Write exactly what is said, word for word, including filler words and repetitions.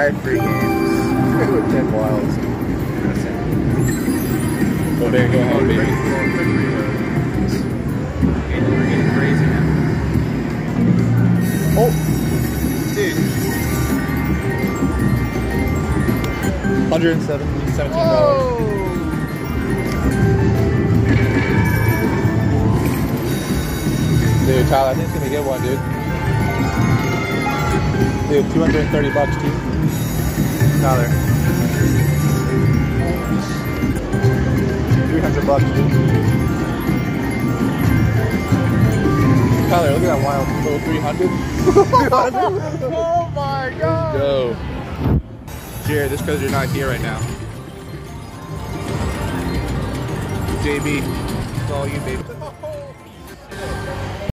five free games with ten wilds. Go there, go home, baby. We're getting crazy now. Oh, dude. one hundred seventy, seventeen dollars. Dude, Tyler, I think he's gonna get one, dude. Dude, two hundred thirty bucks, dude. Tyler. three hundred bucks, dude. Tyler, look at that wild. Go three hundred. Oh my god. Go. Jared, just because you're not here right now. J B, it's all you, baby.